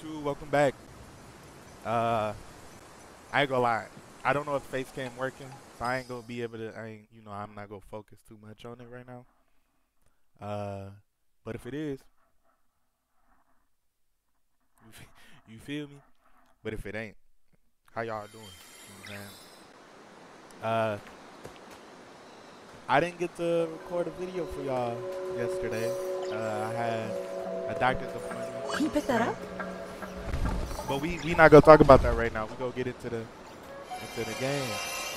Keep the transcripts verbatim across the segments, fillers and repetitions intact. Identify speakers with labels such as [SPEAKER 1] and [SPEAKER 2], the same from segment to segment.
[SPEAKER 1] YouTube, welcome back. Uh, I ain't gonna lie, I don't know if face cam working, so I ain't gonna be able to. I ain't, you know, I'm not gonna focus too much on it right now. Uh, but if it is, you fe- you feel me? But if it ain't, how y'all doing? You know what I'm saying? Uh, I didn't get to record a video for y'all yesterday. Uh, I had a doctor's appointment.
[SPEAKER 2] Can you pick that up?
[SPEAKER 1] But we we not gonna talk about that right now. We gonna get into the into the game.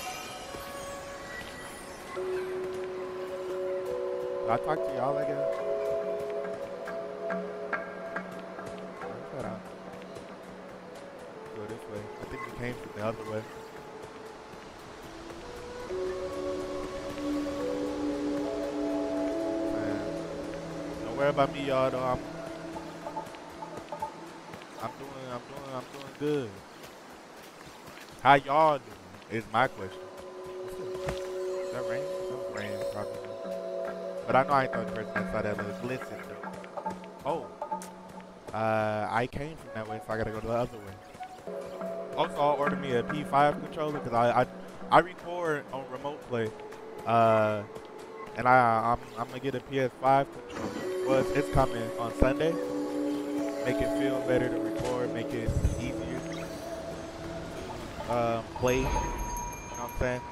[SPEAKER 1] I talk to y'all, I guess. Shut up. Go this way. I think we came from the other way. Man, don't worry about me, y'all. Though I'm I'm doing I'm doing I'm doing good. How y'all doing? Is my question. Is that rain? That rain, probably. But I know I ain't the only person that saw that little glisten though. Oh. Uh, I came from that way, so I gotta go the other way. Also, I'll order me a P five controller because I, I I record on remote play. Uh, and I I'm I'm gonna get a P S five controller. Well, it's, it's coming on Sunday. Make it feel better to record. Make it easier. Um, play. You know what I'm saying?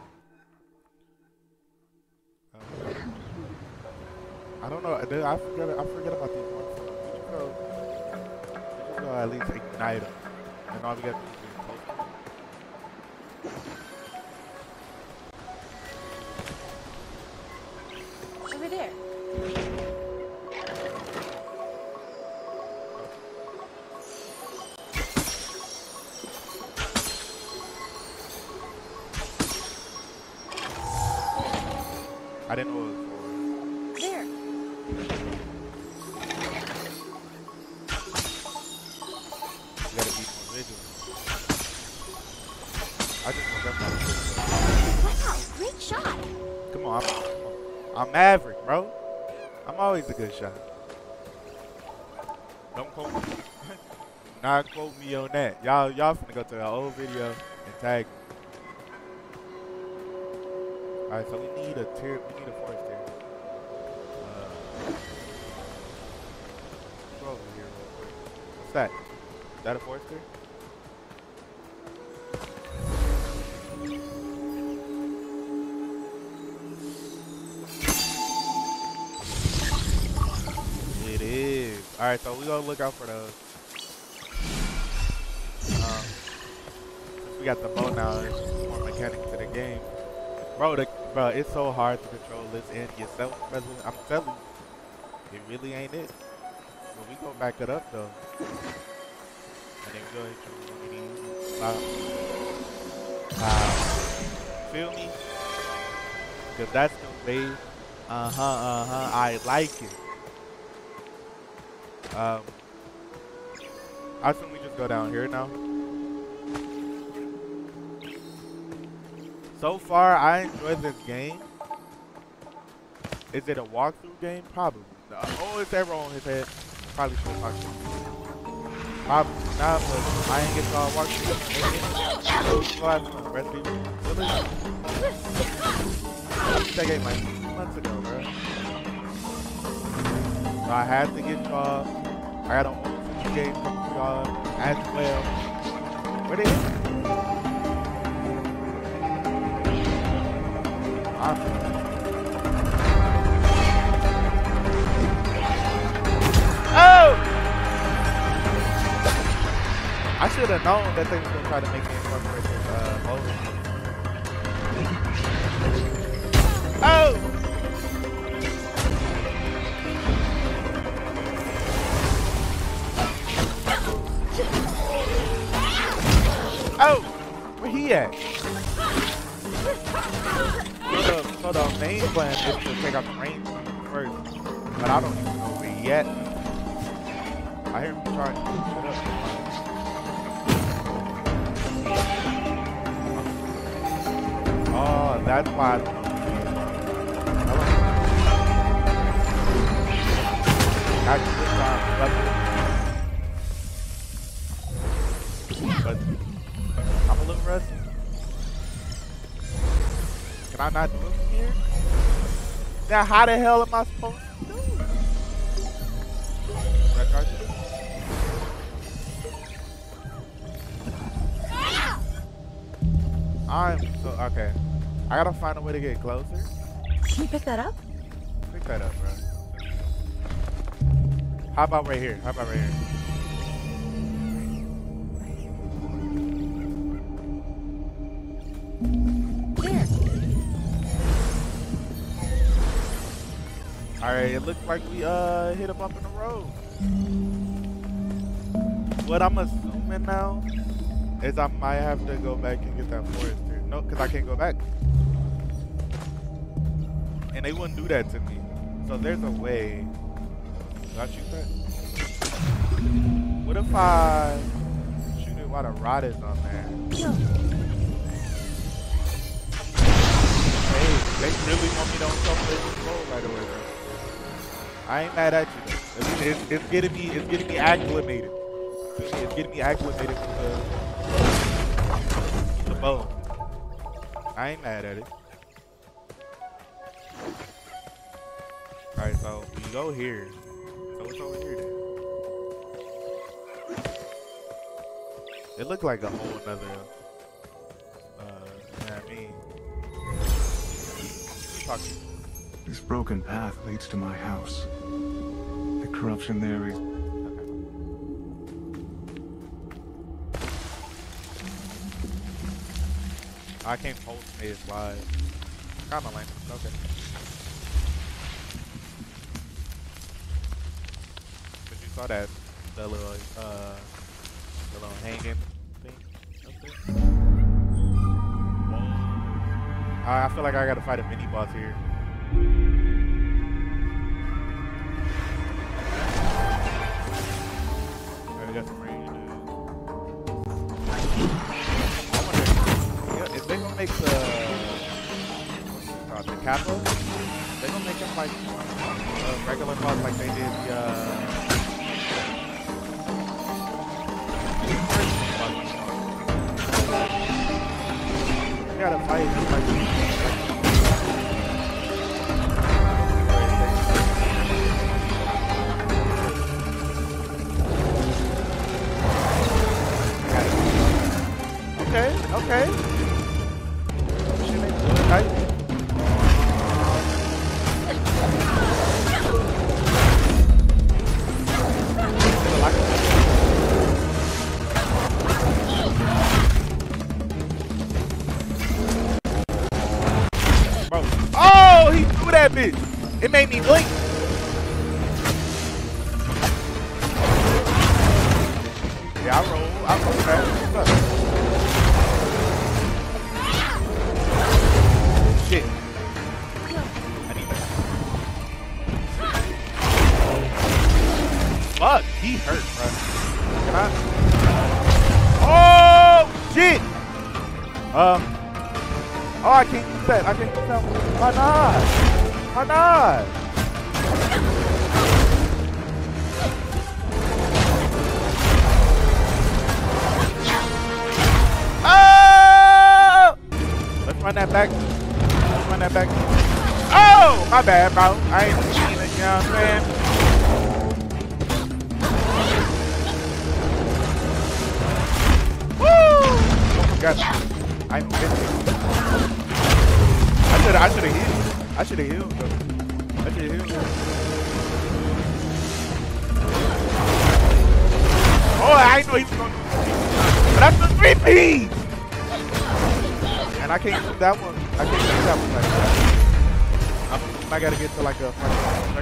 [SPEAKER 1] I don't know. I forget. I forget about these ones. We should go. We should go at least ignite them, and all we got to do is post them.
[SPEAKER 2] Over there.
[SPEAKER 1] I didn't know it was for.
[SPEAKER 2] There.
[SPEAKER 1] You gotta be more vigilant. I just want them to.
[SPEAKER 2] Wow, great shot.
[SPEAKER 1] Come on, I'm, I'm Maverick, bro. I'm always a good shot. Don't quote me. Do not quote me on that. Y'all, y'all finna go to the old video and tag me. All right, so we need a tier. We need a forest tier. Uh, go over here real quick. What's that? Is that a forest tier? It is. All right, so we gonna look out for those. Um, since we got the bow now, there's more mechanics to the game. Bro, the, bro, it's so hard to control this in yourself, brother. I'm telling you, it really ain't it. But we gonna back it up though, and then we go hit you one of these. Wow. Wow. Feel me? Cause that's the way. Uh huh. Uh huh. I like it. Um, I assume we just go down here now. So far, I enjoy this game. Is it a walkthrough game? Probably. Uh, oh, it's arrow on his head. Probably should have talked to him. Probably not, but I ain't get to all walkthrough. Go have fun. Rest of you. That game like two months ago, bro. So I had to get y'all. I got an old game from y'all as well. Where they at? Oh! I should have known that they was gonna try to make me incorporate this uh mode. Oh! Oh! Where he at? So the, so the main plan is to take out the range first, but I don't even know where he at. I hear him trying to shut up. Oh, that's why I don't know where he is. Actually, this time, but I'm a little rusty. Can I not do it from here? Now, how the hell am I supposed to do it? Red card? I'm so okay. I gotta find a way to get closer.
[SPEAKER 2] Can you pick that up?
[SPEAKER 1] Pick that up, bro. How about right here? How about right here?
[SPEAKER 2] There.
[SPEAKER 1] Alright, it looks like we uh hit a bump in the road. What I'm assuming now is I might have to go back and get that forester. No, because I can't go back. And they wouldn't do that to me. So there's a way. Did I shoot that? What if I shoot it while the rod is on there? Hey, they really want me to self-play control right away, bro. I ain't mad at you. It's, it's, it's getting me. It's getting me acclimated. It's getting me acclimated with the, the bow. I ain't mad at it. Alright, so we go here. So what's over here then? It looked like a whole another, uh, you know what I mean? Talk to you.
[SPEAKER 3] This broken path leads to my house. The corruption there is...
[SPEAKER 1] I can't post it live. Kinda lame. Okay. But you saw that, the little, uh, the little hanging thing up there? I, I feel like I gotta fight a mini boss here. Alright, we got some range, dude. If they gonna make the uh, the capo, they gonna make them like uh, regular boss like they did the uh you gotta fight them like okay, okay. Right. Bro. Oh, he threw that bitch. It made me blink. Yeah, I roll. I roll back. What's up? Shit. I need that. Fuck, he hurt, bro. Can I? Oh, shit. Um. Oh, I can't use that. I can't use that. Why not? Why not? Oh! Let's run that back. Run that back. Oh, my bad, bro. I ain't seen it, you know what I'm saying? Woo! Oh my god. I ain't getting it. I should I should have healed. I should have healed though. I should have healed. Oh, I didn't know he was gonna do it. But that's the three P's! And I can't do that one. I can't do that one like that. I'm, I gotta get to like a front.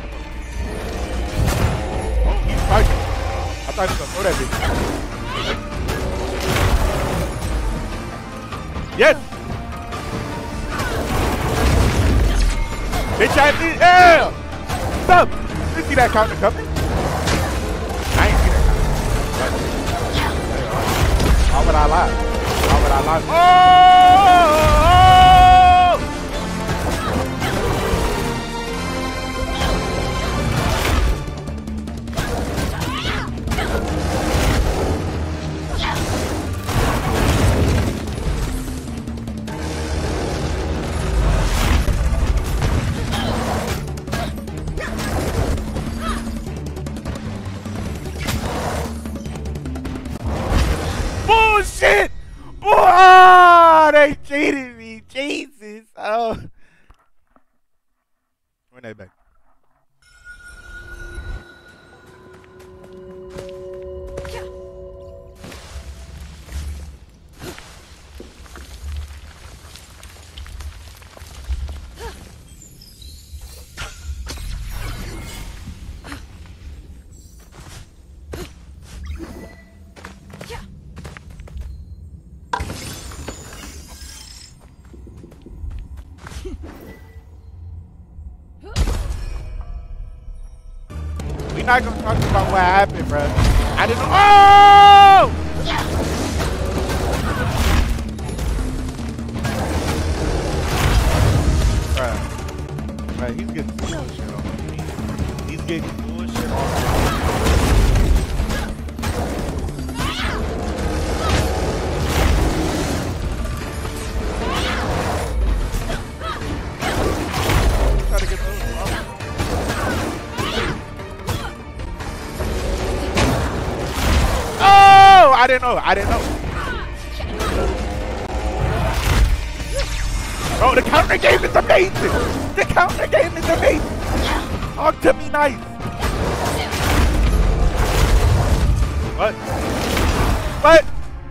[SPEAKER 1] Oh, he's fighting. I thought he was gonna throw that bitch. Yes! Bitch, I need. Yeah! Stop! You see that counter coming? I ain't see that counter. Why would I lie? Why would I lie? Oh! kidding me? Jesus. Oh. Run that back. We're not gonna talk about what happened, bro. I didn't know. Oh! Bruh. Bruh, he's getting bullshit on me. He's getting bullshit on me. Try to get those. I didn't know. I didn't know. Bro, the counter game is amazing. The counter game is amazing. Talk to me nice. What? What?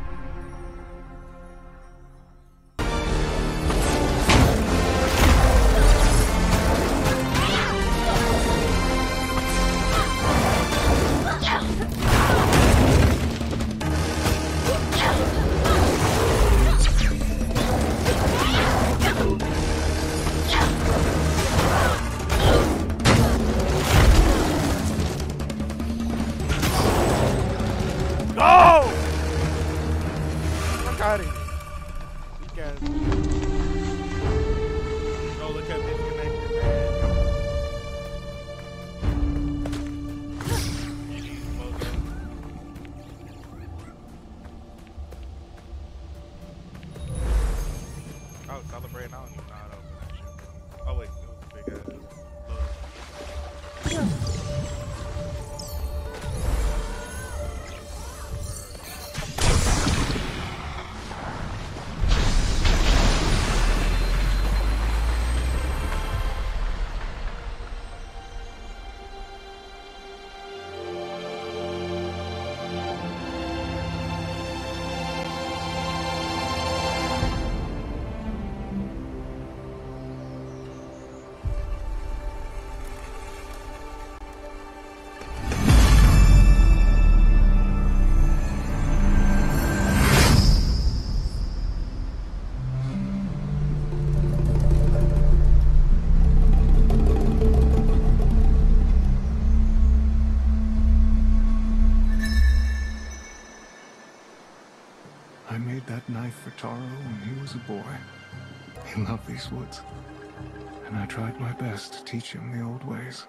[SPEAKER 3] I made that knife for Taro when he was a boy. He loved these woods, and I tried my best to teach him the old ways.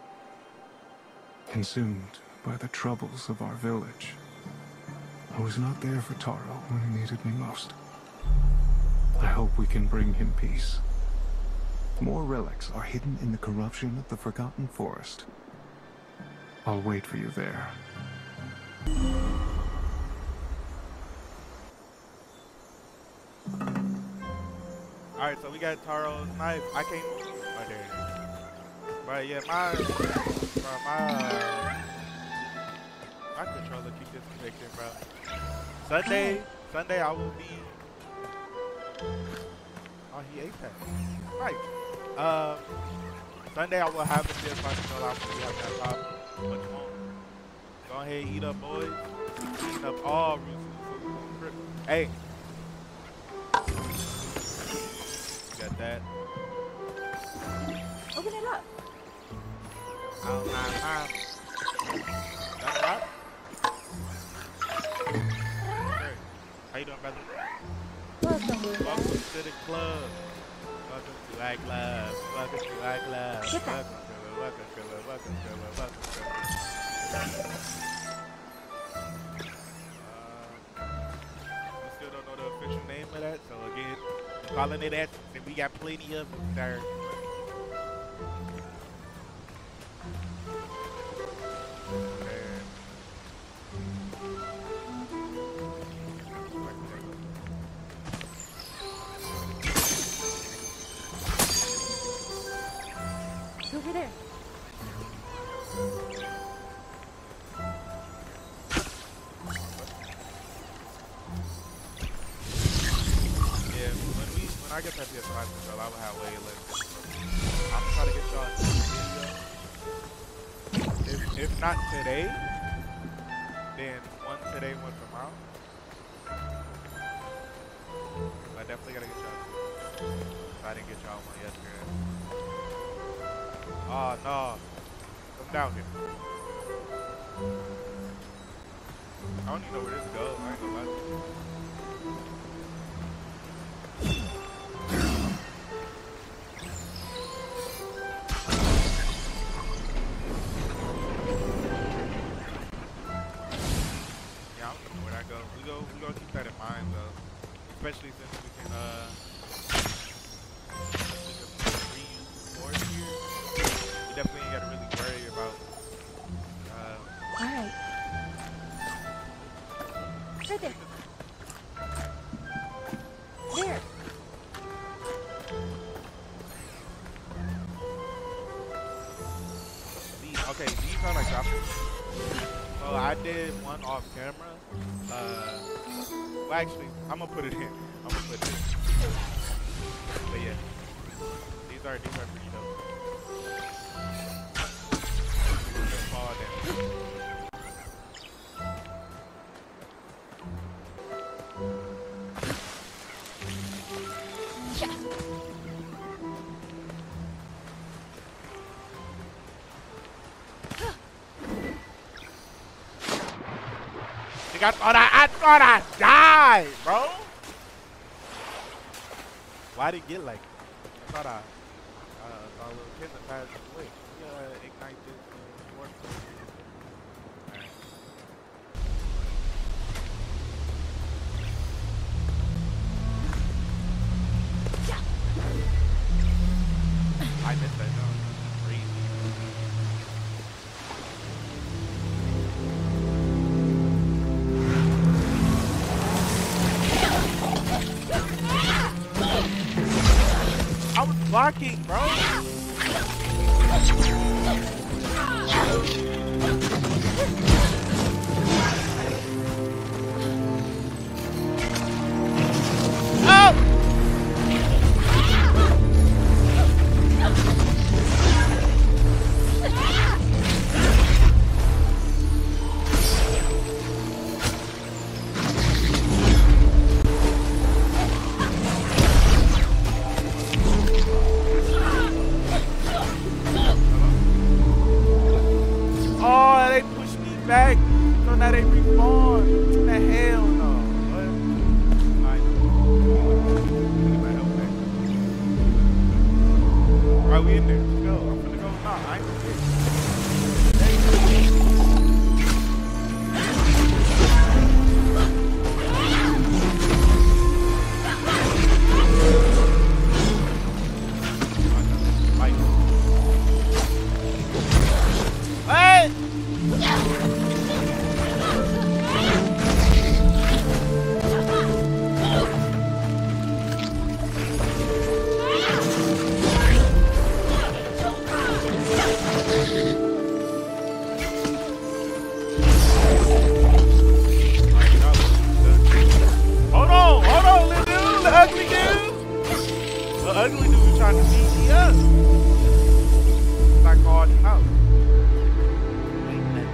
[SPEAKER 3] Consumed by the troubles of our village, I was not there for Taro when he needed me most. I hope we can bring him peace. More relics are hidden in the corruption of the Forgotten Forest. I'll wait for you there.
[SPEAKER 1] Alright, so we got Taro's knife. I can't. Oh, there it is. But yeah, my. Bro, my. Uh, my controller keep disconnecting, bro. Sunday. Sunday, I will be. Oh, he ate that. Right. Uh, Sunday, I will have a P S five controller. I will have that problem. What you want? Go ahead, eat up, boys. Eating up all Rooster's. Hey. Got that.
[SPEAKER 2] Open it up.
[SPEAKER 1] Oh, my, my. That's right. Hey, how you doing, brother?
[SPEAKER 2] Welcome, Luda.
[SPEAKER 1] Welcome to the club. Welcome to our club. Welcome to our club.
[SPEAKER 2] Get that.
[SPEAKER 1] Welcome to it. Welcome to it. Welcome to it. Welcome to it. Uh, we still don't know the official name of that, so again, calling it that, and we got plenty of them, sir.
[SPEAKER 2] Over there.
[SPEAKER 1] Yeah, when we when I get that P S five control, I will have way less. I'm gonna try to get y'all to this video. If if not today, then one today, one tomorrow. I definitely gotta get y'all. I didn't get y'all one yesterday. Oh no, come down here. I don't even know where this goes. I ain't gonna lie to you. Yeah, I don't even know where that goes. We go, we gonna keep that in mind though, especially since we can uh, we can reuse more here. We definitely ain't gotta really worry about. Uh,
[SPEAKER 2] All right. Right there. There.
[SPEAKER 1] These, okay, these are like dropping. So I did one off camera. Uh, well, actually, I'm gonna put it in. I'm gonna put it in. But yeah, these are these are pretty dope. Just fall down. I thought I, I thought I died, bro. Why did it get like that? I thought I, uh, saw a little kid that passed away. We gotta ignite this uh, work. I missed that jump. Crazy. I was blocking, bro. Oh! Oh, they pushed me back, so now they respawn. The hell no. What? Alright. Anybody help me? Alright, we in there. Let's go. I'm gonna go. Nah, I ain't gonna get it. Hey! Hold on, hold on, little dude, the ugly dude. The ugly dude was trying to beat me up. I called him out. Ain't nothing.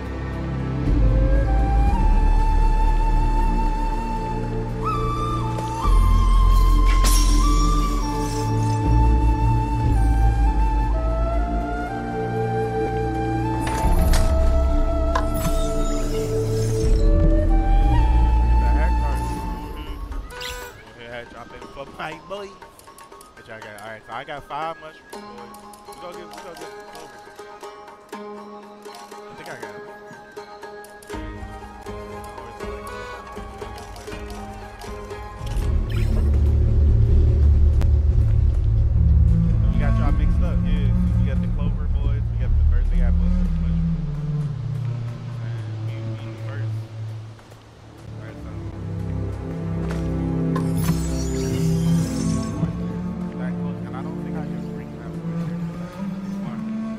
[SPEAKER 1] The hair card. Head dropping for my boy. What y'all got? Alright, so I got five mushrooms, boys. We go get, we go get some clover. I think I got it. We got y'all mixed up, yeah. We got the clover, boys. We got the birthday apple. And we, we first. Alright, so. That close, and I don't think I can bring that one here. Smart.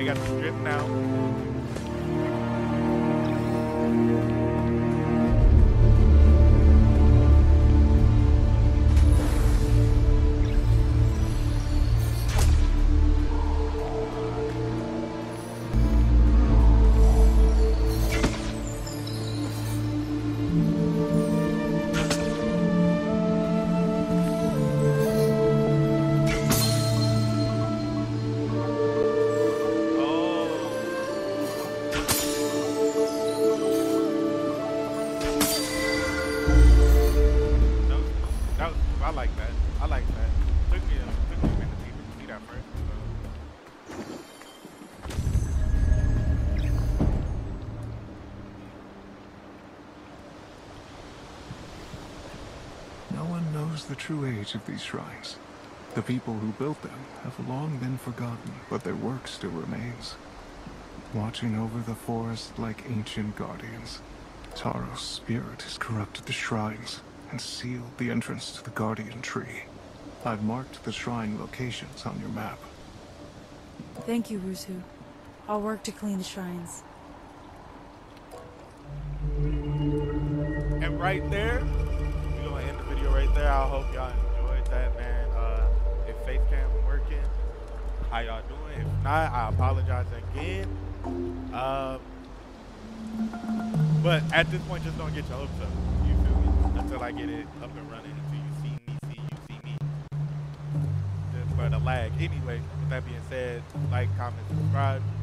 [SPEAKER 1] they got the drip now. I like that. I like that. Took me a, took me a minute to even see that first.
[SPEAKER 3] So. No one knows the true age of these shrines. The people who built them have long been forgotten, but their work still remains. Watching over the forest like ancient guardians, Taro's spirit has corrupted the shrines and sealed the entrance to the Guardian Tree. I've marked the shrine locations on your map.
[SPEAKER 4] Thank you, Rusu. I'll work to clean the shrines.
[SPEAKER 1] And right there, we're gonna end the video right there. I hope y'all enjoyed that, man. Uh, if Facecam working, how y'all doing? If not, I apologize again. Um, but at this point, just don't get your hopes up. You feel me? Until I get it up and running, until you see me, see you, see me. Just for the lag. Anyway, with that being said, like, comment, subscribe.